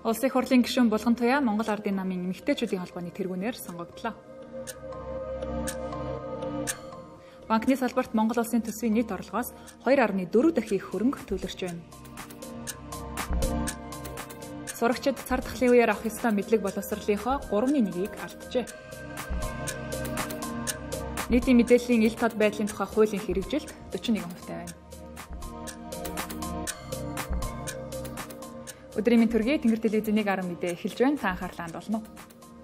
Улсын их хурлын гишүүн Булган Туяа Монгол Ардын намын эмэгтэйчүүдийн холбооны тэргүүнээр сонгогдлоо. Банкны салбарт Монгол улсын төсвийн нийт орлогоос 2.4 дахин их хөрөнгө төвлөрч байна. Сурагчид цар тахлын үеэр авах ёстой мэдлэг боловсролынхоо 3/1-ийг алджээ. Нийтийн мэдээллийн ил тод байдлын тухай хуулийн хэрэгжилт 41% байна. Өдрийн мэнд төргий Тэнгэр телевизийн 10 мэдээ эхэлж байна. Та анхаарлаа хандуулна уу?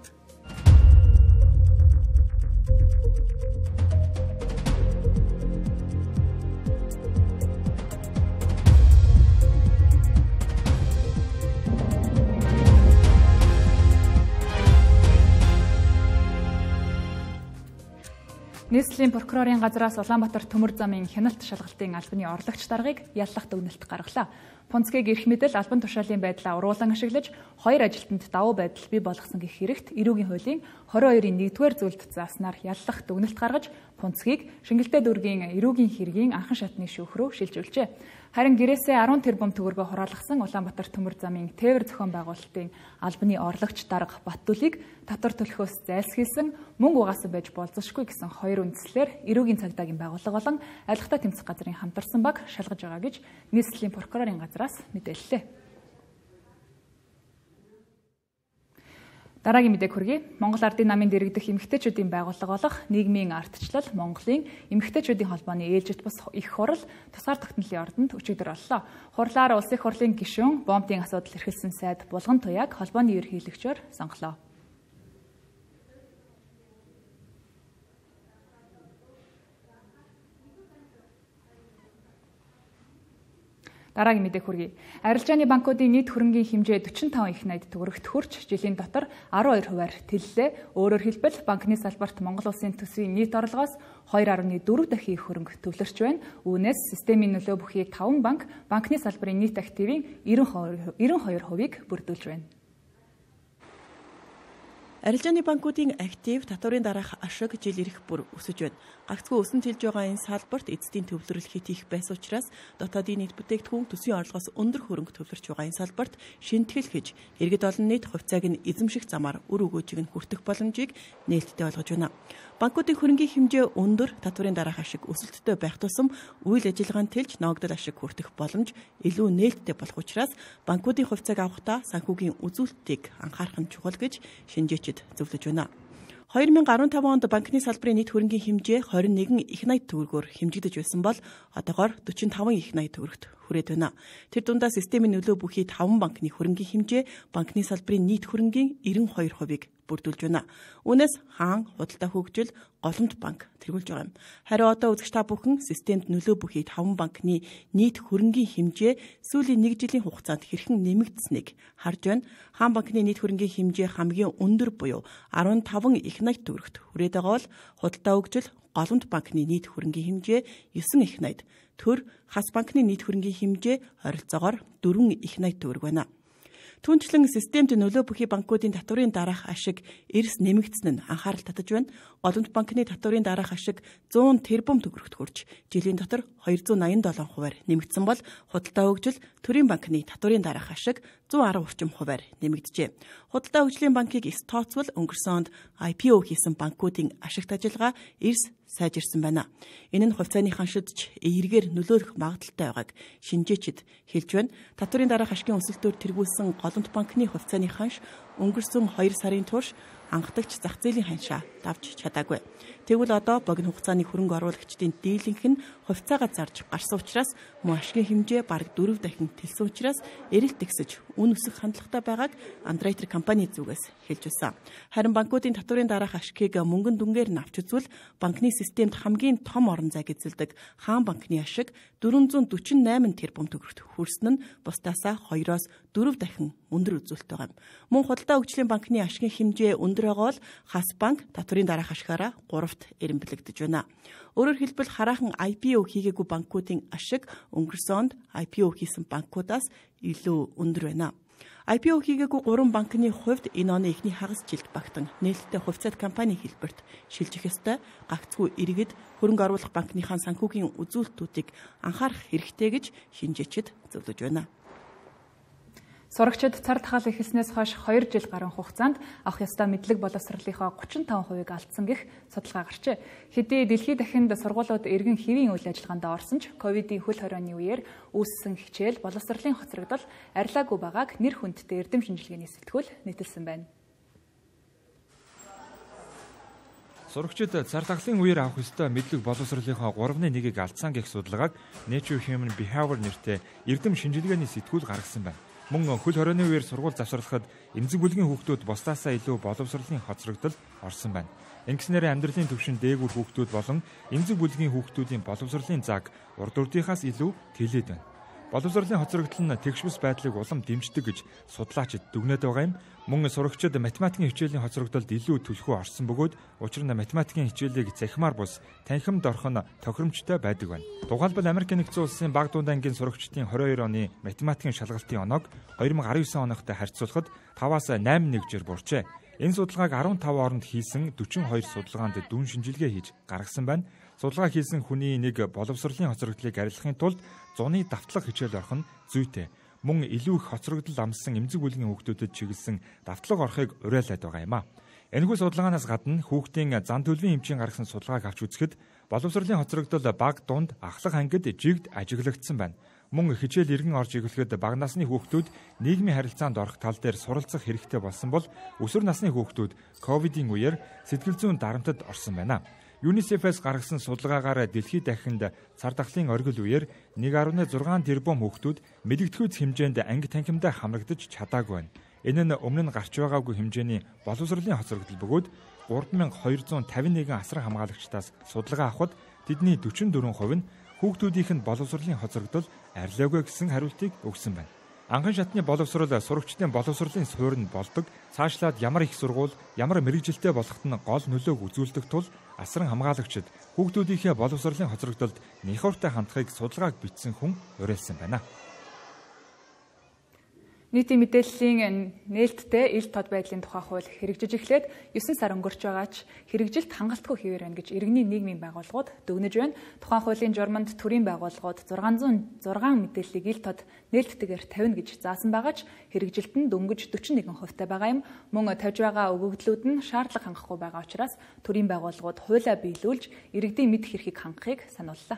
Нийслэлийн прокурорын газраас Улаанбаатар төмөр замын хяналт шалгалтын албаны орлогч даргыг яллах дүгнэлт гаргалаа. Пунцгийг эрх мэдэл албан тушаалын байдлаа уруулан ашиглаж, 2 ажилтнанд давуу байдал бий болгосон гэх хэрэгт эрүүгийн хуулийн 22-ийн 1-р зүйлд зааснаар яллах дүгнэлт гаргаж, Пунцгийг Шингэлтэй дүүргийн эрүүгийн хэргийн анхан шатны шүүх рүү шилжүүлжээ. Харин гэрээсээ 10 тэрбум төгрөгөөр хураалгасан Улаанбаатар төмөр замын тээвэр зохион байгуулалтын албаны орлогч дарга Баттүлийг татвар төлөхөөс зайлсхийсэн, мөнгө угаасан байж болзошгүй гэсэн 2 үндслээр эрүүгийн цагдаагийн байгууллага болон арилгатай тэмцэх газрын хамтарсан баг шалгаж байгаа гэж нийслэлийн прокурорын газраас мэдээллээ. Дараагийн мэдээг хүргэе. Монгол Ардын намын дэргэдэх эмэгтэйчүүдийн байгууллага болох нийгмийн ардчлал Монголын эмэгтэйчүүдийн холбооны ээлжит бус их хурал тусгаар тогтнолын ордонд өчигдөр боллоо. Хурлаар улсын их хурлын гишүүн бомбын асуудал эрхэлсэн сайд Булган Туяаг холбооны ерөнхийлөгчөөр сонголоо. Дараагийн мэдээг хүргэе. Арилжааны банкуудын нийт хөрөнгийн хэмжээ 45 их найд төгрөгт хүрч жилийн дотор 12%-аар тэллээ. Өөрөөр хэлбэл банкны салбарт Монгол улсын төсвийн нийт орлогоос 2.4 дахин их хөрөнгө төвлөрч байна. Үүнээс системийн нөлөө бүхий 5 банкны салбарын нийт активын 92%-ийг бүрдүүлж байна. Арилжааны банкуудын актив татварын дараах ашиг жил ирэх бүр өсөж байна. Гагцхүү өсөн тэлж байгаа энэ салбарт эцсийн төвлөрөл хит их байсан учраас дотоодын нийт бүтээгдэхүүн төсвийн орлогоос өндөр хөрөнгө төвлөрч байгаа энэ салбарт шинтгэл хийж иргэд олон нийт хувьцааг нь эзэмших замаар үр өгөөжийг нь хүртэх боломжийг нээлттэй болгож байна. Банкуудын хөрөнгийн хэмжээ өндөр, татварын дараах ашиг өсөлттэй байх тусам үйл ажиллагаанд тэлж ногдол ашиг хүртэх боломж илүү нээлттэй болох учраас банкуудын хувьцааг авахдаа санхүүгийн үзүүлэлтийг анхаарах нь чухал гэж шинжээчид зөвлөж байна. 2015 онд банкны салбарын нийт хөрөнгийн хэмжээ 21 их найд төгрөгөөр хэмжигдэж байсан бол одоогоор 45 их найд төгрөгт хүрээд байна. Тэр дундаа системийн нөлөө бүхий 5 банкны хөрөнгийн хэмжээ банкны салбарын нийт хөрөнгийн 92%-ийг бүрдүүлж байна. Үүнээс хаан, худалдаа хөгжил, голомт банк тэргүүлж байгаа юм. Харин одоо үзэгч та бүхэн системд нөлөө бүхий 5 банкны нийт хөрөнгийн хэмжээ сүүлийн 1 жилийн хугацаанд хэрхэн нэмэгдсэнийг харж байна. Хаан банкны нийт хөрөнгийн хэмжээ хамгийн өндөр буюу 15 их найд төгрөгт хүрээд байгаа бол худалдаа хөгжил, голомт банкны нийт хөрөнгийн хэмжээ 9 их найд, төр хас банкны нийт хөрөнгийн хэмжээ ойролцоогоор 4 их найд төгрөг байна. Түүнчлэн системд нөлөө бүхий банкуудын татварын дараах ашиг эрс нэмэгдсэн нь анхаарал татаж байна. Голомт банкны татварын дараах ашиг 100 тэрбум төгрөгт хүрч жилийн дотор 287%-аар нэмэгдсэн бол худалдаа хөгжил, төрийн банкны татварын дараах ашиг 110 орчим хувиар нэмэгджээ. Худалдаа хөгжлийн банкыг эс тооцвол өнгөрсөн онд IPO хийсэн банкуудын ашигт ажиллагаа эрс сайжирсан байна. Энэ нь хувьцааныхаа шидж эергээр нөлөөлөх магадaltaй байгааг шинжээчид хэлж байна. Татварын дараах ашигын өсөлтөөр тэргүүлсэн голомт банкны хувьцааны ханш өнгөрсөн 2 сарын турш анхдагч зах зээлийн ханшаа давж чадаагүй. Тэгвэл одоо богино хугацааны хөрөнгө оруулагчдын дийлэнх нь хувьцаагаа зарж гарсан учраас мөн ашигын хэмжээ бараг 4 дахин тэлсэн учраас эрэлт ихсэж үн өсөх хандлагатай байгааг Underwriter компани зүгээс хэлж байсан. Харин банкуудын татварын дараах ашигыг мөнгөн дүнгээр нь авч үзвэл банкны системд хамгийн том орон зайг эзэлдэг хаан банкны ашиг 448 тэрбум төгрөгт хүрсэн нь бусдаасаа 2-оос 4 дахин өндөр үзүүлэлт байгаа юм. Мөн худалдаа хөгжлийн банкны ашигын хэмжээ өндөр байгаа бол хас банк татварын дараах ашигаараа 3-т эренбэлэгдэж байна. Өөрөөр хэлбэл хараахан IPO хийгээгүй банкуудын ашиг өнгөрсөн онд IPO хийсэн банкудаас илүү өндөр байна. IPO хийгээгүй 3 банкны хувьд энэ оны эхний хагас жилд багтан нээлттэй хувьцаат компани хэлбэрт шилжих ёстой. Гагцгүй иргэд хөрөнгө оруулах банкныхаа санхүүгийн үзүүлэлтүүдийг анхаарах хэрэгтэй гэж шинжээчид зөвлөж байна. Сурагчид цар тахал эхэлснээс хойш 2 жил гаруй хугацаанд авах ёстой мэдлэг боловсролынхоо 35% алдсан гэх судалгаа гарчээ. Хэдий дэлхийд дахинд сургуулиуд эргэн хэвийн үйл ажиллагаанд орсон ч ковидын хөл хорионы үеэр үүссэн хичээл боловсролын хоцрогдол арилаагүй байгааг нэр хүндтэй эрдэм шинжилгээний сэтгүүл нийтэлсэн байна. Сурагчид цар тахлын үеэр авах ёстой мэдлэг боловсролынхоо 3/1-ийг алдсан гэх судалгааг Nature Human Behavior нэртэй эрдэм шинжилгээний сэтгүүл гаргасан байна. Мөн хөл хорионы үеэр сургууль завсарлахад эмзэг бүлгийн хүүхдүүд бусдаасаа илүү боловсролын хоцрогдол орсон байна. Ингэснээр амьдралын түвшин дээгүүр хүүхдүүд болон эмзэг бүлгийн хүүхдүүдийн боловсролын заг урд урдынхаас илүү тэлээд байна. Боловсролын хоцрогдол нь тэгш бус байдлыг улам дэмждэг гэж судлаачид дүгнээд байгаа юм. Мөн сурагчид математикийн хичээлийн хоцрогдолд илүү түлхүү орсон бөгөөд учир нь математикийн хичээлийг захимаар бус танхимд орох нь тохиромжтой байдаг байна. Тухайлбал Америк нэгдсэн улсын баг дунд ангийн сурагчдын 22 оны математикийн шалгалтын оноог 2019 оногтой харьцуулахад 5-аас 8.1-жээр буурчээ. Энэ судалгааг 15 оронд хийсэн 42 судалгаанд дүн шинжилгээ хийж гаргасан байна. Судалгаа хийсэн хүний нэг боловсролын хоцрогдлыг арилгахын тулд зуны давтлага хичээл орох нь зүйтэй. Мөн илүү их хоцрогдол амссан эмзэг бүлгийн хүүхдүүдэд чиглэсэн давтлага орохыг уриалаад байгаа юм а. Энэхүү судалгаанаас гадна хүүхдийн зан төлөвийн хэмжээ гаргасан судалгааг авч үзэхэд боловсролын хоцрогдол баг дунд ахлах ангид жигд ажиглагдсан байна. Мөн хичээл иргэн орж ирэхэд бага насны хүүхдүүд нийгмийн харилцаанд орох тал дээр суралцах хэрэгтэй болсон бол өсвөр насны хүүхдүүд ковидын үеэр сэтгэл зүйн дарамтад орсон байна. UNICEF-ээс гаргасан судалгаагаар дэлхийд дахинд цар тахлын оргил үеэр 1.6 тэрбум хүүхдүүд мэдэгдэхүйц хэмжээнд анги танхимдаа хамрагдаж чадаагүй байна. Энэ нь өмнө нь гарч байгаагүй хэмжээний боловсролын хоцрогдол бөгөөд 3251 асран хамгаалагчдаас судалгаа авахад тэдний 44% нь хүүхдүүдийнх нь боловсролын хоцрогдол арилаагүй гэсэн хариултыг өгсөн байна. Анхан шатны боловсрол сурагчдын боловсролын суурь нь болдог. Цаашлаад ямар их сургууль, ямар мэрэгжилтэй болоход нь гол нөлөөг үзүүлдэг тул асран хамгаалагчид хүүхдүүдийнхээ боловсролын хоцрогдолд нихууртай хандахыг судалгааг бичсэн хүн уриалсан байна. Нийтийн мэдээллийн нээлттэй ил тод байдлын тухай хууль хэрэгжиж эхлээд 9 сар өнгөрч байгаа ч хэрэгжилт хангалтгүй хэвээр байна гэж иргэний нийгмийн байгууллагууд дүгнэж байна. Тухайн хуулийн журманд төрийн байгууллагууд 606 мэдээллийг ил тод нээлттэйгээр тавина гэж заасан байгаа ч хэрэгжилт нь дөнгөж 41% байгаа юм. Мөн тавьж байгаа өгөгдлүүд нь шаардлага хангахгүй байгаа учраас төрийн байгууллагууд хуулиа биелүүлж иргэдийн мэд хэрхийг хангахыг санууллаа.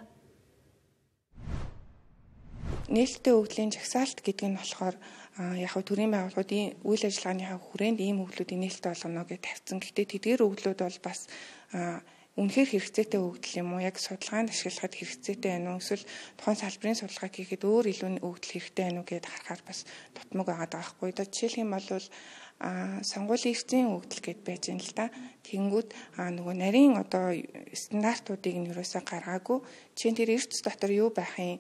Нээлттэй өгөгдлийн жагсаалт гэдэг нь болохоор яг нь төрийн байгууллагуудын үйл ажиллагааныхаа хүрээнд ийм өгөгдлүүдийг нээлттэй болгоно гэж тавьсан. Гэхдээ тэдгээр өгөгдлүүд бол бас үнэхээр хэрэгцээтэй өгөгдөл юм уу? Яг судалгаанд ашиглахад хэрэгцээтэй байна уу? Эсвэл тухайн салбарын судалгаа хийхэд өөр илүү өгөгдөл хэрэгтэй байна уу гэдээ харахаар бас дутмаг байгаа байхгүй. Жишээлх юм бол сонгуулийн эрхцийн өгөгдөл гэд байж байна л да. Тэнгүүд нөгөө нарийн одоо стандартуудыг нь юусаа гаргаагүй. Чинь тэр эрхц дотор юу байхын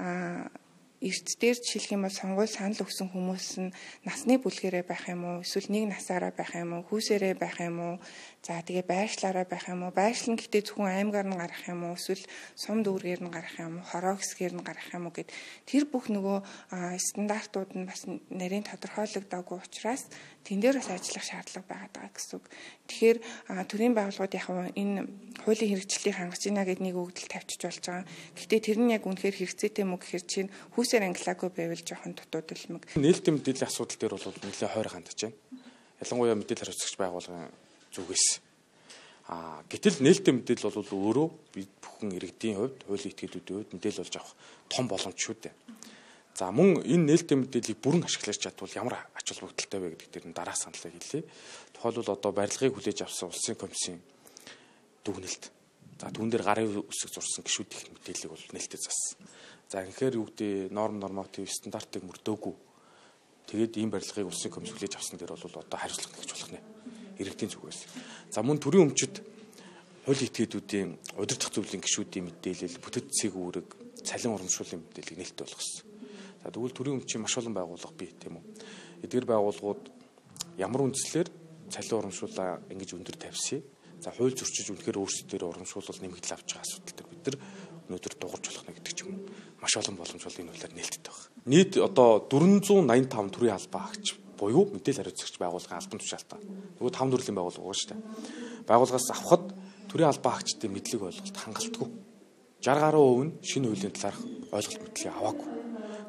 эрт дээр жишээлх юм бол сонгуул санал өгсөн хүмүүс нь насны бүлгэрээ байх юм уу? Эсвэл нэг насаараа байх юм уу? Хүүсээрээ байх юм уу? За тэгээ байршлаараа байх юм уу? Байршил нь гэхдээ зөвхөн аймгаар нь гарах юм уу? Эсвэл сум дүүргээр нь гарах юм уу? Хороо хэсгээр нь гарах юм уу гэд тэр бүх нөгөө стандартууд нь бас нарийн тодорхойлогдоогүй учраас тэн дээр бас ажиллах шаардлага байгаа гэсэн үг. Тэгэхээр төрийн байгууллагууд яг энэ хуулийн хэрэгжлийг хангаж ийна гэд нэг өгөгдөл тавьчих болж байгаа. Гэхдээ тэр нь яг үнэхээр хэрэгцээтэй мүү гэхээр чинь хүүсээр ангилаагүй байвал жоохон дутуудалмаг. Нээлттэй мэдээллийн асуудал дээр бол нэлээд хойр хандж байна. Ялангуяа мэдээлэл хариуцагч байгууллагын зүгээс. Гэтэл нээлттэй мэдээлэл бол өөрөө бид бүхэн иргэдийн хувьд, хуулийн этгээдүүдийн хувьд мэдээлэл болж авах том боломж шүү дээ. За мөн энэ нээлттэй мэдээллийг бүрэн ашиглаж чадвал ямар ач холбогдолтой вэ гэдэг дээр нь дараа саналаа хэлье. Тухайлбал одоо барилгыг хүлээж авсан улсын комиссийн дүгнэлт. За түүн дээр гарын үсэг зурсан гишүүдийн мэдээллийг бол нээлттэй заасан. За инхээр юу гэдэг норм норматив стандартыг мөрдөөгүй. Тэгээд ийм барилгыг улсын комисс хүлээж авсан дээр бол одоо хариуцлага нэгж болох нэ. Иргэдийн зүгээс. За мөн төрийн өмчөд хуулийн этгээдүүдийн удирдах зөвлөлийн гишүүдийн мэдээлэл, бүтэц засгийн үүрэг, цалин урамшууллын мэдээллийг нээлттэй болгосон. За тэгвэл төрийн өмчийн маш олон байгууллага бий тийм үү. Эдгээр байгууллагууд ямар үндслээр цалин урамшууллаа ингэж өндөр тавьсан. За хууль зөрчиж үнэхээр өөрсдөө урамшуулал нэмэгдэл авч байгаа асуудал төр бид нар өнөөдөр дуурж болох нэ гэдэг ч юм уу. Маш олон боломж бол энэ үйлээр нээлттэй байна. Нийт одоо 485 төрийн албан хаагч буюу мэдээлэл хариуцагч байгууллагын албан тушаалтаа. Нөгөө 5 төрлийн байгууллага байгаа шүү дээ. Байгууллагаас авахад төрийн албан хаагчдын мэдлэг ойлголт хангалтгүй. 60 гаруй % нь шинэ хуулийн талаарх ойлголт мэдлэгийг аваагүй.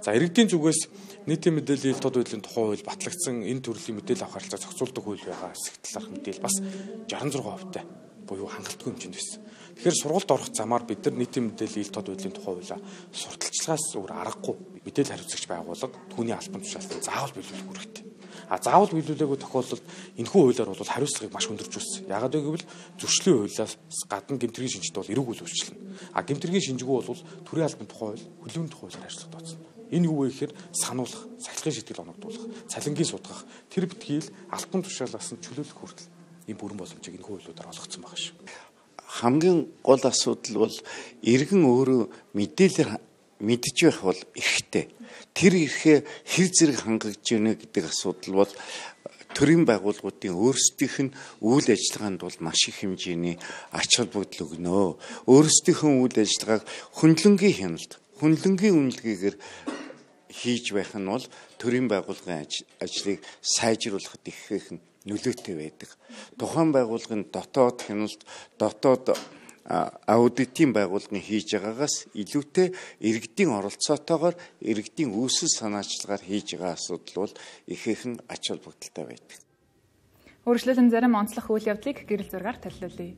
За иргэдийн зүгээс нийтийн мэдээллийн тод байдлын тухай хууль батлагдсан энэ төрлийн мэдээлэл авах харилцаа зохицуулдаг хууль байгаа хэсэг талаарх мэдээлэл бас 66%-тай буюу хангалтгүй хэмжээнд байсан. Тэгэхээр сургуульд орох замаар бид нар нийтийн мэдээллийн тод байдлын тухай хуулиа сурталчилгаас өөр аргагүй мэдээлэл хариуцагч байгууллага түүний албан тушаалтыг заавал биелүүлэх үүрэгтэй. Заавал биелүүлээгүй тохиолдолд энэхүү хуулиар бол хариуцлагыг маш өндөржүүлсэн. Яагаад гэвэл зөрчлийн хуулиас гадна гэмтэргийн шинжилт бол эрүүг үл өөрчлөлнө. Гэмтэргийн шинжгүй бол төрийн албан тухай хууль, хөдөлгөөний тухай хуулиар ажиллах тооцно. Энэ юу вэ гэхээр сануулгах, сахилгын шийтгэл оногдуулах, цалингийн судгах, тэр битгийл албан тушаалаас нь чөлөөлөх хүртэл ийм бүрэн боломжийг энэ хуулиудаар олгогдсон байгаа шүү. Хамгийн гол асуудал бол иргэн өөрөө мэдээлэл мэдж байх бол эрхтэй. Тэр эрхээ хэр зэрэг хангаж ийнэ гэдэг асуудал бол төрийн байгууллагуудын өөрсдийнх нь үйл ажиллагаанд бол маш их хэмжээний ач холбогдол өгнө. Өөрсдийнхөө үйл ажиллагааг хөндлөнгийн хяналт, хөндлөнгийн үнэлгээгээр хийж байх нь бол төрийн байгууллагын ажлыг сайжруулахад их нөлөөтэй байдаг. Тухайн байгууллагын дотоод хяналт, дотоод аудитын байгууллагын хийж байгаагаас илүүтэй иргэдийн оролцоотойгоор иргэдийн үүсэл санаачлагаар хийж байгаа асуудал бол ихээхэн ач холбогдолтой байдаг. Өөрчлөлтөн зарим онцлог үйл явдлыг гэрэл зургаар төлөвлөе.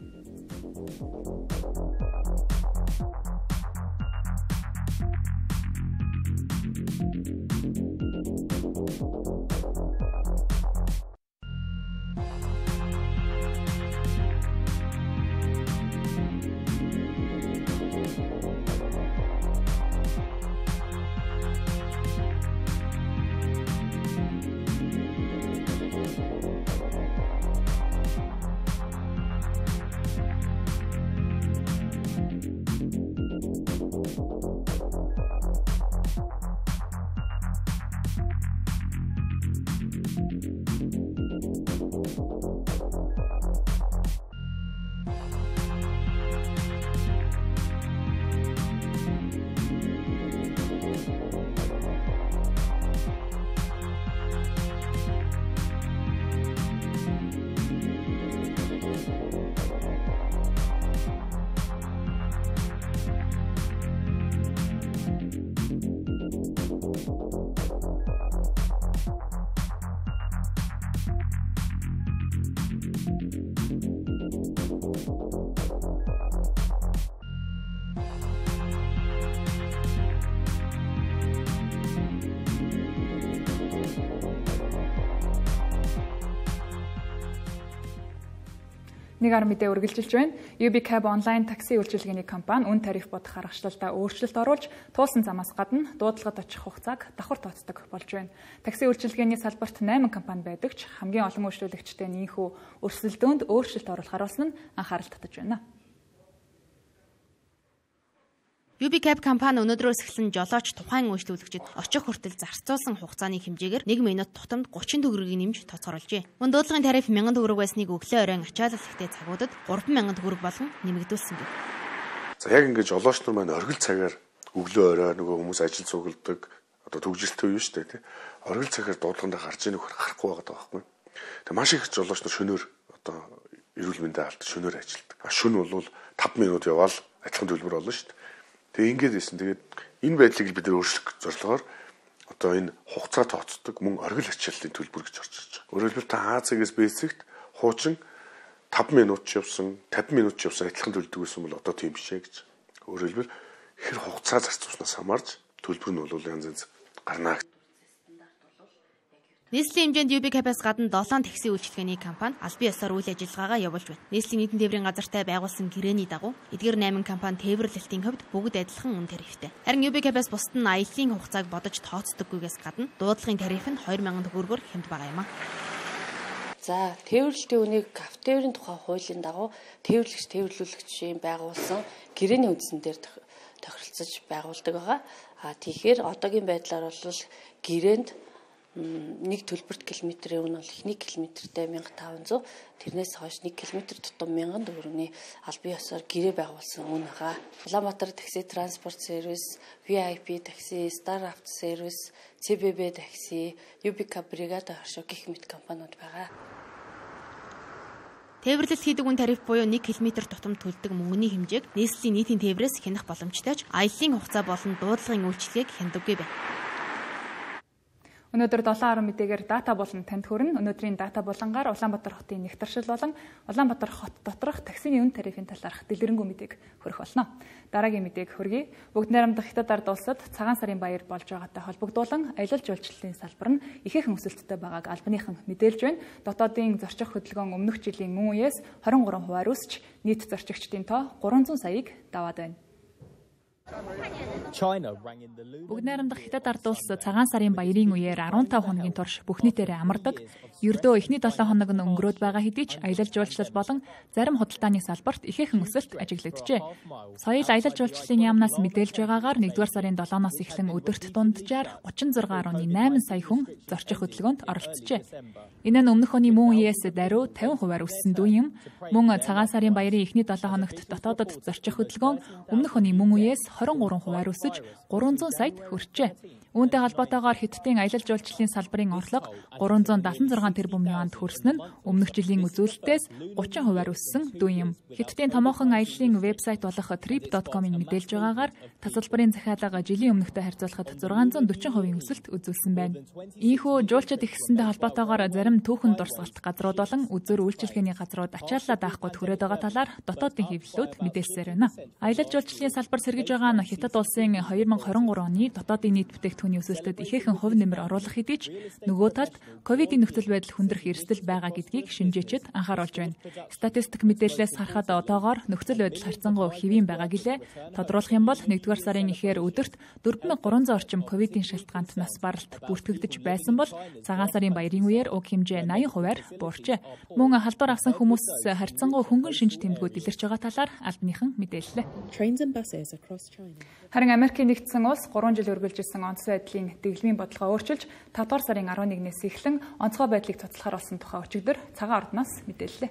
Нэг арга мэдээ үргэлжилж байна. UB Cab онлайн такси үйлчилгээний компани үн тариф бодох аргачлалдаа өөрчлөлт оруулж, туулсан замаас гадна дуудлагад очих хугацааг давхар тооцдог болж байна. Такси үйлчилгээний салбарт 8 компани байдаг ч хамгийн олон үйлчлүүлэгчтэй нийнхүү өрсөлдөөнд өөрчлөлт оруулах харуулсан нь анхаарал татаж байна. UB Cab компани өнөөдрөөс эхлэн жолооч тухайн үйлчлүүлэгчид очих хүртэл зарцуулсан хугацааны хэмжээгээр 1 минут тутамд 30 төгрөгийг нэмж тооцоолжээ. Мөн дуудлагын тариф 1000 төгрөг байсныг өглөө оройн ачаалал ихтэй цагуудад 3000 төгрөг болгон нэмэгдүүлсэн гэв. За яг ингээд жолооч нар маань оргил цагаар өглөө орой нөгөө хүмүүс ажил цугладаг одоо төгжилтэй үе шүү дээ тий. Оргил цагаар дуудлаганд гарч ийн нөхөр харахгүй байгаа байхгүй. Тэг маш их жолооч нар шөнөөр одоо эрүүл мэндийн алт шөнөөр ажилдаг. Шөнө бол 5 минут яваал адилхан төлбөр олно шүү дээ. Тэгээ ингээд байсан. Тэгээд энэ байдлыг бид нэр өөрчлөх зорилгоор одоо энэ хугацаа тооцдог мөн оргил ачааллын төлбөр гэж орж ирж байгаа. Өөрөөр хэлбэл та ХЦ-гээс бэсэгт хуучин 5 минут ч явсан, 50 минут ч явсан адилхан төлдөг байсан бол одоо тийм бишээ гэж. Өөрөөр хэлбэл хэр хугацаа зарцуулснаас хамаарч төлбөр нь бол янз янз гарна. Нийслэлийн хэмжээнд UB Cab-аас гадна 7 такси үйлчилгээний компани албан ёсоор үйл ажиллагаагаа явуулж байна. Нийслэлийн нийтийн тээврийн газартай байгуулсан гэрээний дагуу эдгээр 8 компани тээвэрлэлтийн хувьд бүгд адилхан үн тарифтай. Харин UB Cab-аас бусад нь аяллаа хугацааг бодож тооцдоггүйгээс гадна дуудлагын тариф нь 2000 төгрөгөөр хямд байгаа юм а. За, тээвэрлэлтийн үнийг автотээврийн тухай хуулийн дагуу тээвэрлэгч тээвэрлүүлэгчийн байгуулсан гэрээний үндсэн дээр тохиролцож байгуулдаг байгаа. Тэгэхээр одоогийн байдлаар бол гэрээнд нэг төлбөрт километрийн үн бол эхний километртэй 1500, тэрнээс хойш 1 км тутам 1000 төгрөгийн албан ёсоор гэрээ байгуулсан үн байгаа. Улаанбаатар такси транспорт сервис, VIP такси, Star авто сервис, CBB такси, UB Cab бригада оршоо гэх мэт компаниуд байгаа. Тээвэрлэлт хийдэг үн тариф буюу 1 км тутамд төлдөг мөнгөний хэмжээг нийслэлийн нийтийн тээврээс хянах боломжтой ч аяллаа хугацаа болон дуудлагын үйлчилгээг хяндаггүй байна. Өнөөдөр 7:10 мэдээгээр дата болон танд хүрнэ. Өнөөдрийн дата булангаар Улаанбаатар хотын нэгтаршил болон Улаанбаатар хот доторх таксины үн тарифын талаарх дэлгэрэнгүй мэдээг хүргэх болно. Дараагийн мэдээг хүргэе. Бүгд найрамдах Хятад ард улсад цагаан сарын баяр болж байгаатай холбогдуулан аялал жуулчлалын салбар нь ихээхэн өсөлттэй байгааг албаныхан мэдээлж байна. Дотоодын зорчих хөдөлгөөн өмнөх жилийн мөн үеэс 23% өсч нийт зорчигчдын тоо 300 саяыг даваад байна. Бүгд найрамдах Хятад ард улс цагаан сарын баярын үеэр 15 хоногийн турш бүх нийтээрээ амардаг. Ердөө эхний 7 хоног нь өнгөрөөд байгаа хэдий ч аялал жуулчлал болон зарим худалдааны салбарт ихээхэн өсөлт ажиглагджээ. Соёл аялал жуулчлалын яамнаас мэдээлж байгаагаар 1-р сарын 7-оос эхлэн өдөрт дунджаар 36.8 сая хүн зорчих хөдөлгөөнд оролцжээ. Энэ нь өмнөх оны мөн үеэс даруй 50% өссөн дүү юм. Мөн цагаан сарын баярын эхний 7 хоногт дотоодод зорчих хөдөлгөөн өмнөх оны мөн үеэс 23% өсөж 300 саяд хүрчээ. Үүнтэй холбоотойгоор Хятадын аялал жуулчлалын салбарын орлого 376 тэрбум юанд хүрсэн нь өмнөх жилийн үзүүлэлтээс 30% өссөн дүү юм. Хятадын томоохон аяллаа вебсайт болох trip.com-ын мэдээлж байгаагаар тасалбарын захиалга жилийн өмнөхтэй харьцуулахад 640% өсөлт үзүүлсэн байна. Ийхүү жуулчид ихсэндээ холбоотойгоор зарим түүхэн дурсгалт газрууд болон үзүүр үйлчилгээний газрууд ачааллаа даахгүй хүрээд байгаа талаар дотоодын хэвлэлүүд мэдээлсээр байна. Аялал жуулчлалын салбар сэргэж байгаа нь Хятад улсын 2023 оны дотоодын нийт бүтээгдэхүүний өсөлтөд ихээхэн хувь нэмэр оруулах хэдий ч нөгөө талд ковидын нөхцөл байдал хүндрэх эрсдэл байгаа гэдгийг шинжээчид анхааруулж байна. Статистик мэдээллээс харахад одоогоор нөхцөл байдал харьцангуй хэвийн байгаа гэлээ. Тодруулах юм бол 1-р сарын эхээр өдөрт 4300 орчим ковидын шалтгаанд нас баралт бүртгэгдэж байсан бол цагаан сарын баярын үеэр уг хэмжээ 80%-аар буурчээ. Мөн халдвар авсан хүмүүс харьцангуй хөнгөн шинж тэмдгүүд илэрч байгаа талаар албаныхан мэдээллээ. Харин Америкийн нэгдсэн улс 3 жил үргэлжилсэн онцгой байдлын дэглэмийн бодлогоо өөрчилж 5-р сарын 11-ээс эхлэн онцгой байдлыг цуцлахаар болсон тухай өчигдөр цагаан ордноос мэдээллээ.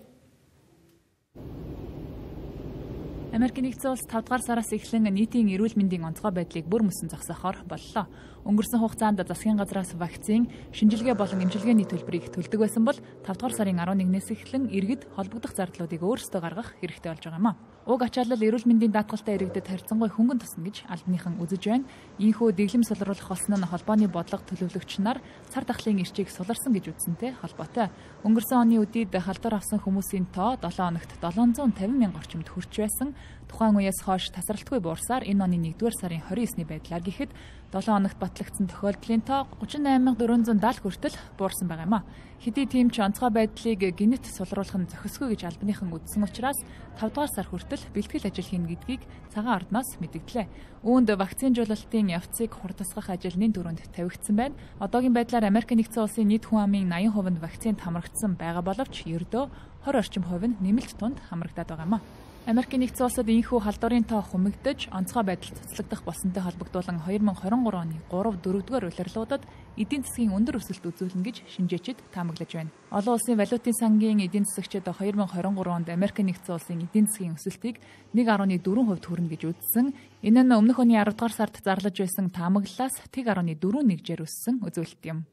Америкийн нэгдсэн улс 5-р сараас эхлэн нийтийн эрүүл мэндийн онцгой байдлыг бүр мөсөн зогсоохоор боллоо. Өнгөрсөн хугацаанд засгийн газраас вакцин, шинжилгээ болон эмчилгээний төлбөрийг төлдөг байсан бол 5-р сарын 11-ээс эхлэн иргэд холбогдох зардлуудыг өөрсдөө гаргах хэрэгтэй болж байгаа юм а. Уг ачаалал эрүүл мэндийн даатгалтай иргэдэд харьцангуй хөнгөн тусна гэж албаныхан үзэж байна. Ийхүү дэглэм сулруулах болсон нь холбооны бодлого төлөвлөгч нар цар тахлын ирчийг суларсан гэж үзсэнтэй холбоотой. Өнгөрсөн оны үдийд халдвар авсан хүмүүсийн тоо 7 хоногт 750 мянга орчимд хүрч байсан. Тухайн үеэс хойш тасралтгүй буурсаар энэ оны 1-р сарын 29-ны байдлаар гэхэд 7 хоногт батлагдсан тохиолдлын тоо 38470 хүртэл буурсан байгаа юм а. Хэдий тийм ч онцгой байдлыг гинэт сулруулах нь зохисгүй гэж албаныхан үзсэн учраас 5-р сар хүртэл бэлтгэл ажил хийнэ гэдгийг цагаан ордноос мэдгдлээ. Үүнд вакцинжуулалтын явцыг хурдасгах ажил нэн дөрөнд тавигдсан байна. Одоогийн байдлаар Америк нэгдсэн улсын нийт хүн амын 80% нь вакцинд хамрагдсан байгаа боловч ердөө 20 орчим хувь нь нэмэлт тунд хамрагдаад байгаа юм а. Америкийн нэгдсэн улсад ийхүү халдварын тоо хумигдж онцгой байдалд цуцлагдах болсонтой холбогдуулан 2023 оны 3-4-р улирлуудад эдийн засгийн өндөр өсөлт үзүүлнэ гэж шинжээчид таамаглаж байна. Олон улсын валютын сангийн эдийн засагчид 2023 онд Америкийн нэгдсэн улсын эдийн засгийн өсөлтийг 1.4% хүрнэ гэж үзсэн. Энэ нь өмнөх оны 10-р сард зарлаж байсан таамаглалаас 1.41-жээр өссөн үзүүлэлт юм.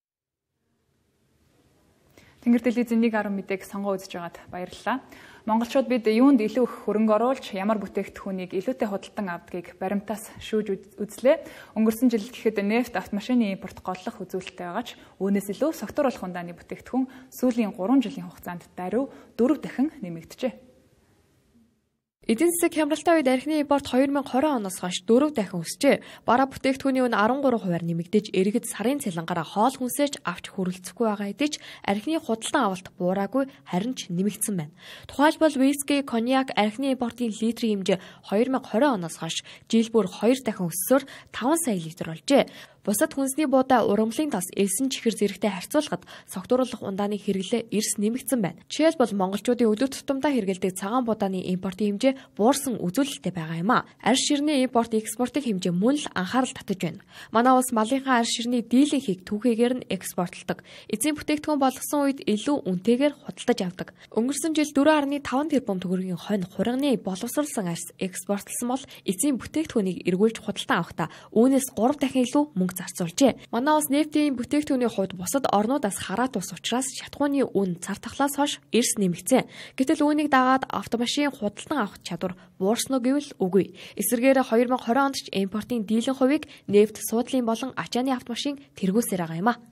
Тэнгэр телевизийн 1.10 мэдээг сонгоо үзэж байгаад баярлалаа. Монголчууд бид юунд илүү их хөрөнгө оруулж ямар бүтээгдэхүүнийг илүүтэй худалдан авдгийг баримтаас шүүж үзлээ. Өнгөрсөн жил гэхэд нефт, автомашины импорт голлох үзүүлэлттэй байгаа ч үүнээс илүү согтууруулах ундааны бүтээгдэхүүн сүүлийн 3 жилийн хугацаанд даруй 4 дахин нэмэгджээ. Эдийн засаг хямралтай үед архины импорт 2020 оноос хойш 4 дахин өсжээ. Бараа бүтээгдэхүүний үн 13%-аар нэмэгдэж, иргэд сарын цалингараа хоол хүнсээч авч хүрэлцэхгүй байгаа хэдий ч архины худалдан авалт буураагүй, харин ч нэмэгдсэн байна. Тухайлбал виски, коньяк, архины импортын литрийн хэмжээ 2020 оноос хойш жил бүр 2 дахин өссөөр 5 сая литр болжээ. Бусад хүнсний буудаа ургамлын тос элсэн чихэр зэрэгтэй харьцуулахад согтууруулах ундааны хэрэглээ эрс нэмэгдсэн байна. Жишээлбэл монголчуудын өдөр тутамдаа хэрэглэдэг цагаан буудааны импортын хэмжээ буурсан үзүүлэлттэй байгаа юм а. Арьс ширний импорт экспортын хэмжээ мөн л анхаарал татаж байна. Манай улс малынхаа арьс ширний дийлэнхийг түүхийгээр нь экспортлдог. Эзэн бүтээгдэхүүн болгосон үед илүү үнэтэйгээр худалдаж авдаг. Өнгөрсөн жил 4.5 тэрбум төгрөгийн хонь хурганы боловсруулсан арьс экспортлсон бол эзэн бүтээгдэхүүнийг эргүүлж худалдан авахдаа үүнээс 3 дахин илүү мөнгө мөнгө зарцуулжээ. Манай улс нефтийн бүтээгдэхүүний хувьд бусад орнуудаас хараат ус учраас шатхууны үн цар тахлаас хойш эрс нэмэгцээ. Гэтэл үүнийг дагаад автомашин худалдан авах чадвар буурсан уу гэвэл үгүй. Эсвэргээр 2020 онд ч импортын дийлэн хувийг нефт, суудлын болон ачааны автомашин тэргүүлсээр байгаа юм а.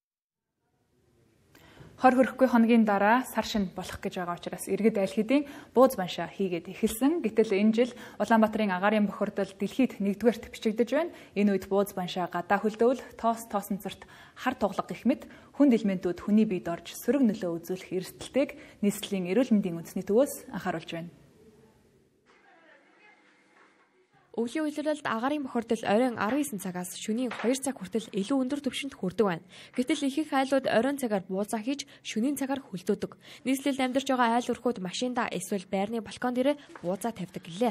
Хор хөрөхгүй хоногийн дараа сар шинэ болох гэж байгаа учраас иргэд аль хэдийн бууз баншаа хийгээд эхэлсэн. Гэтэл энэ жил Улаанбаатарын агаарын бохирдол дэлхийд 1-р бичигдэж байна. Энэ үед бууз баншаа гадаа хөлдөөл тоосонцорт хар туглаг гэх мэт хүнд элементүүд хүний биед орж сөрөг нөлөө үзүүлэх эрсдэлтэйг нийслэлийн эрүүл мэндийн үндэсний төвөөс анхааруулж байна. Өвлийн үйлрэлд агаарын бохирдол оройн 19 цагаас шөнийн 2 цаг хүртэл илүү өндөр түвшинд хүрдэг байна. Гэтэл ихэнх айлууд оройн цагаар буулзаа хийж шөнийн цагаар хөлдөөдөг. Нийслэлд амьдарч байгаа айл өрхүүд машиндаа эсвэл байрны балкон дээрээ буулзаа тавьдаг гэлээ.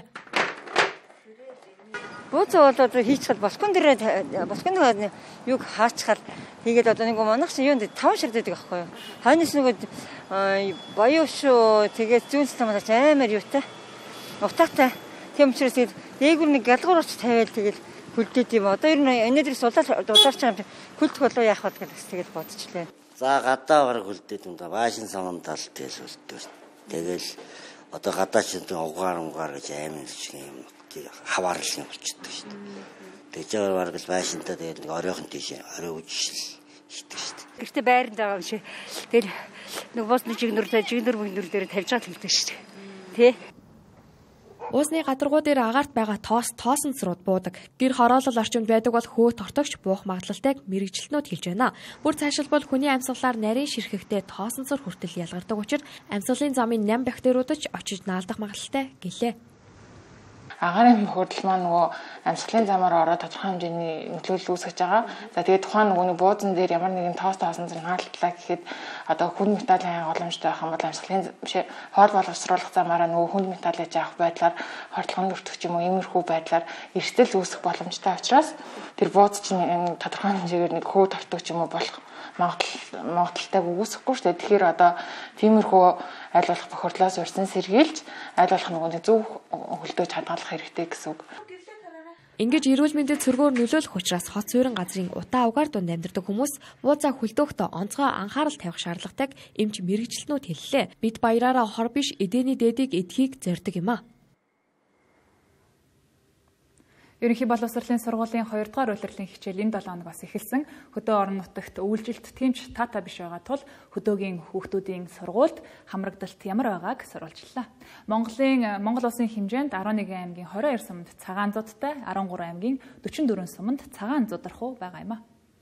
Бууцаа бол одоо хийчихэл балкон дээр юг хаачхал хийгээд одоо нэг манах чинь юунд 5 ширд байдаг аахгүй юу. Хойноос нэг баяу шүү тэгээд зүүнс тамаач амар юутай. Утаатай. Тийм учраас дээгүр нэг галгуур оч тавиал тэгэл хөлдөөд юм. Одоо ер нь энэдрийг дулаарч байгаа юм. Хөлдөх болоо яах вэ гэж тэгэл бодчихлээ. За гадаа бараг хөлдөөд юм да. Баашин саман тал тэгэл хөлдөө. Тэгэл одоо гадаа чинь угаар гэж аймаг шиг юм хаваарлал юм болчихдог шүү дээ. Тэгж байгаа бараг л баашинтаа тэгэл нэг оройхон тийш орой үжил хийдэг шүү дээ. Гэртээ байранд байгаа юм шиг. Тэгэл нэг бос нэг жигнүр дээр тавьж байгаа хэлдэг шүү дээ. Тэ? Уусны гадаргуу дээр агаарт байгаа тоосонцрууд буудаг. Гэр хороолол орчинд байдаг бол хөө тортогч буух магадлалтайг мэрэгчлэнүүд хэлж байна. Бүр цаашилбал хүний амьсгалаар нарийн ширхэхдээ тоосонцор хүртэл ялгардаг учраас амьсгалын замын ням бактериуд ч очиж наалдах магадлалтай гэлээ. Агаарын бохирдол маань нөгөө амьсгалын замаар ороод тодорхой хэмжээний нөлөөлөл үүсгэж байгаа. За тэгээд тухайн нөгөө буузан дээр ямар нэгэн тоосонцор хаалтлаа гэхэд одоо хүнд металлын хангалттай байх юм бол амьсгалын бишээ хоол боловсруулах замаараа нөгөө хүнд металлыг авах байдлаар хордлогонд өртөх юм уу иймэрхүү байдлаар эрсдэл үүсэх боломжтой учраас тэр бууз чинь тодорхой хэмжээгээр нэг хөө тортог юм уу болох магадлалтай үүсэхгүй шүү дээ. Тэгэхээр одоо тиймэрхүү айл болох бохирдлоос урьсан сэргийлж айл болох нөгөө зөв хөлдөөж хадгалах хэрэгтэй гэсэн үг. Ингэж эрүүл мэндэд сөргөөр нөлөөлөх учраас хот суурин газрын утаа угаар дунд амьдардаг хүмүүс бууцаа хөлдөөхдөө онцгой анхаарал тавих шаардлагатайг эмч мэрэгчлэнүүд хэллээ. Бид баяраараа хор биш эдэний дээдийг эдхийг зорддог юм а. Ерөнхий боловсролын сургуулийн 2 дугаар улирлын хичээл энэ 7 хоног бас эхэлсэн. Хөдөө орон нутагт үйлжилт тэмч тата биш байгаа тул хөдөөгийн хүүхдүүдийн сургуульд хамрагдалт ямар байгааг сурвалжлаа. Монгол улсын хэмжээнд 11 аймгийн 22 суманд цагаан зуудтай, 13 аймгийн 44 суманд цагаан зудархуу байгаа юм а.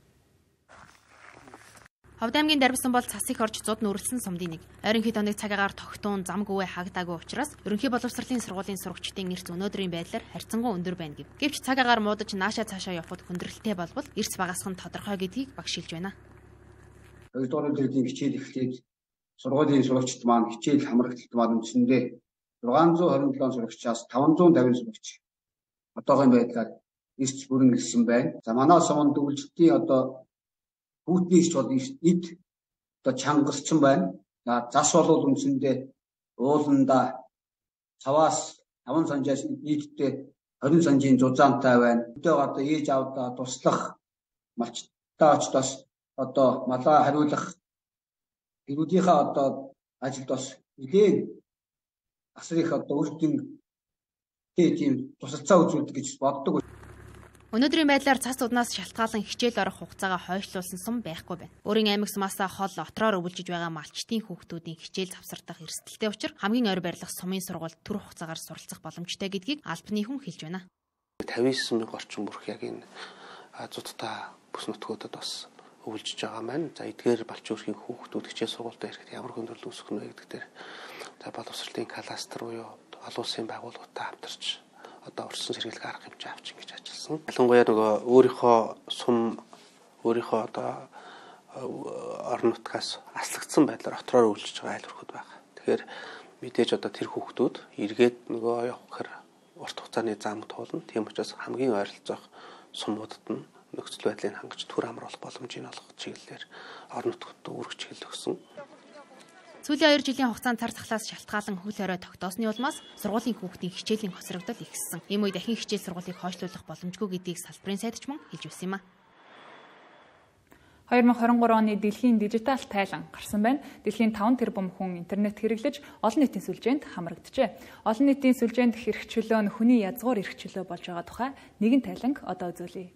Ховд аймгийн Дарбсан бол цас их орж зуд нүрэлсэн сумдын нэг. Ойрын хэд хоног цаг агаар тогтуун замгүйе хагдаагүй учраас ерөнхий боловсролын сургуулийн сурагчдын эрс өнөөдрийн байдлаар харьцангуй өндөр байна гэв. Гэвч цаг агаар муудаж наашаа цаашаа явхад хүндрэлтэй болбол эрс багасх нь тодорхой гэдгийг багшилж байна. 2 дугаар улирлын хичээл эхлээд сургуулийн сурагчид маань хичээл хамрагдалт маань үндсэндээ 627 сурагчаас 550 сурагч одоогийн байдлаар эрс бүрэн ирсэн байна. За манай суманд үйлчлэлтийн одоо хүүтнийч бол эд одоо чангасчин байна. Зас бол үндсэндээ ууланда цаваас 5 санжаас нийтдээ 20 санжийн зузаантай байна. Өдөө одоо ээж авдаа туслах малчтаа очдоос одоо малаа хариулах эрүүдийнхээ одоо ажилд бас нэлээд асар их одоо үрдэн тийм тусалцаа үзүүлдэг гэж боддог. Өнөөдрийн байдлаар цас уднаас шалтгаалan хичээл орох хугацаагаа хойшлуулсан сум байхгүй байна. Өөрийн аймаг сумаасаа хол отроор өвлжиж байгаа малчтын хүүхдүүдийн хичээл завсардах эрсдэлтэй учраас хамгийн ойр барилах сумын сургуульд түр хугацаагаар суралцах боломжтой гэдгийг албаны хүн хэлж байна. 59 орчим бүрх яг энэ зуудтай бүс нутгуудад бас өвлжиж байгаа маань. За эдгээр балч өөрхийн хүүхдүүд хичээл сургуультай ирэхэд ямар хөндрөл үүсэх нь вэ гэдэг дээр за боловсролын кластер буюу олон улсын байгууллагатай хамтарч одоо урьдчилан сэргийлэх арга хэмжээ авчин гэж ажилласан. Ялангуяа нөгөө өөрийнхөө сум өөрийнхөө одоо орон нутгаас аслагдсан байдлаар отроор үйлчилж байгаа айл өрхөд байгаа. Тэгэхээр мэдээж одоо тэр хүүхдүүд эргээд нөгөө явахаар урт хугацааны зам туулна. Тийм учраас хамгийн ойролцоох сумуудад нь нөхцөл байдлыг хангаж түр амруулах боломжийг олгох чиглэлээр орон нутгад үүрэг чиглэл өгсөн. Сүүлийн 2 жилийн хугацаанд цар тахлаас шалтгаалan хөл хорой тогтоосны улмаас сургуулийн хүүхдийн хичээлийн хоцрогдол ихссэн. Ийм үе дахин хичээл сургуулийг хойшлуулах боломжгүй гэдгийг салбарын сайдч мөн хэлж байсан юм а. 2023 оны дэлхийн дижитал тайлан гарсан байна. Дэлхийн 5 тэрбум хүн интернет хэрэглэж олон нийтийн сүлжээнд хамрагджээ. Олон нийтийн сүлжээнд эрх чөлөө нь хүний язгуур эрх чөлөө болж байгаа тухай нэгэн тайланг одоо үзүүлье.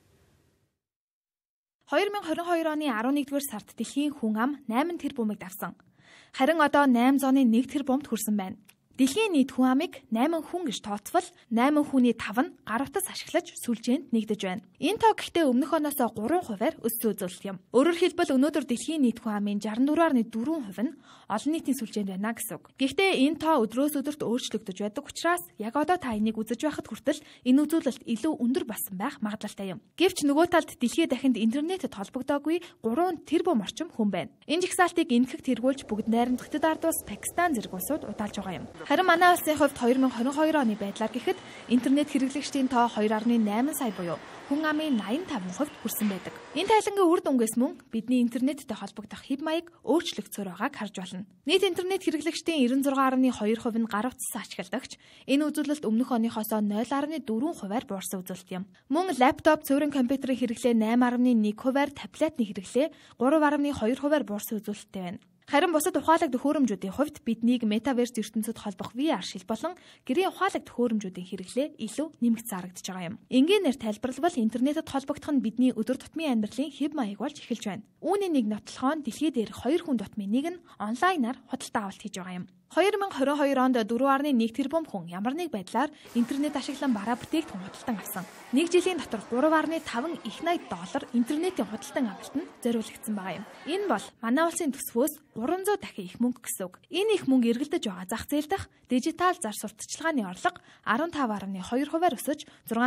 2022 оны 11-р сард дэлхийн хүн ам 8 тэрбумыг давсан. Харин одоо 8.1 тэрбумд хүрсэн байна. Дэлхийн нийт хүн амыг 8 хүн гэж тооцвол 8 хүний 5 нь гар утас ашиглаж сүлжээнд нэгдэж байна. Энэ тоо гэхдээ өмнөх оноос 3%-аар өссөн үзүүлэлт юм. Өөрөөр хэлбэл өнөөдөр дэлхийн нийт хүн амын 64.4% нь олон нийтийн сүлжээнд байна гэсэн үг. Гэхдээ энэ тоо өдрөөс өдөрт өөрчлөгдөж байдаг учраас яг одоо та энийг үзэж байхад хүртэл энэ үзүүлэлт илүү өндөр болсон байх магадлалтай юм. Гэвч нөгөө талд дэлхийд дахинд интернетэд холбогдоогүй 3 тэрбум орчим хүн байна. Энэ жагсаалтыг энхэг тэргүүлж бүгд найрамдах Хятад улс, Пакистан зэрэг улсууд удаалж байгаа юм. Харин манай улсын хувьд 2022 оны байдлаар гэхэд интернет хэрэглэгчдийн тоо 2.8 сая буюу хүн амын 85% хүрсэн байдаг. Энэ тайлангийн үр дүнгээс мөн бидний интернеттэй холбогдох хэв маяг өөрчлөгдсөөр байгааг харж байна. Нийт интернет хэрэглэгчдийн 96.2% нь гар утас ашигладагч энэ үзүүлэлт өмнөх оныхоос 0.4%-аар буурсан үзүүлэлт юм. Мөн лаптоп, цөөрийн компьютерийн хэрэглээ 8.1%-аар, таблетны хэрэглээ 3.2%-аар буурсан үзүүлэлттэй байна. Харин бусад ухаалаг төхөөрөмжүүдийн хувьд биднийг метаверс ертөнцид холбох VR шил болон гэрийн ухаалаг төхөөрөмжүүдийн хэрэглээ илүү нэмэгдсэн харагдаж байгаа юм. Энгийнээр тайлбарлавал интернетэд холбогдох нь бидний өдөр тутмын амьдралын хэв маяг болж эхэлж байна. Үүний нэг нотлохоо дэлхийд дээрх 2 хүн тутмын нэг нь онлайнаар худалдаа авалт хийж байгаа юм. 2022 онд 4.1 тэрбум хүн ямар нэг байдлаар интернет ашиглан бараа бүтээгдэхүүн худалдан авсан. Нэг жилийн дотор 3.5 их $80 интернетийн худалдан авалт нь зориулагдсан байгаа юм. Энэ бол манай улсын төсвөөс 300 дахин их мөнгө гэсэн үг. Энэ их мөнгө эргэлдэж байгаа зах зээл дах дижитал зар сурталчилгааны орлого 15.2%-аар өсөж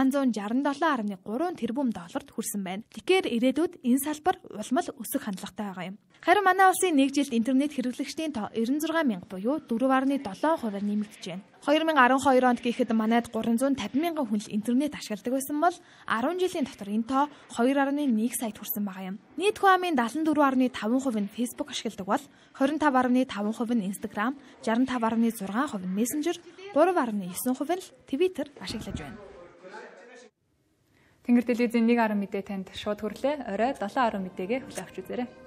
667.3 тэрбум долларт хүрсэн байна. Тэгэхээр ирээдүйд энэ салбар улмал өсөх хандлагатай байгаа юм. Харин манай улсын нэг жилд интернет хэрэглэгчдийн тоо 96 мянга буюу 4.7%-аар нэмэгдэж байна. 2012 онд гэхэд манайд 350 мянган хүн л интернет ашигладаг байсан бол 10 жилийн дотор энэ тоо 2.1 саяд хүрсэн байгаа юм. Нийт хүн амын 74.5% нь Facebook ашигладаг бол 25.5% нь Instagram, 65.6% нь Messenger, 3.9% нь Twitter ашиглаж байна. Тэнгэр телевизийн 1.10 мэдээ танд шууд хүрлээ. Орой 7.10 мэдээгээ хүлээн авч үзээрэй.